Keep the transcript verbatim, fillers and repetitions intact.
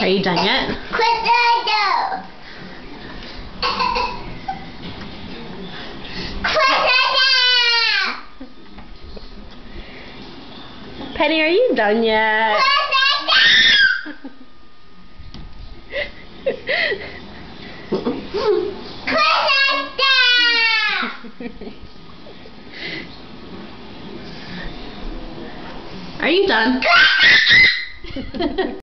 Are you done yet? Potato. Potato. Penny, are you done yet? Are you done?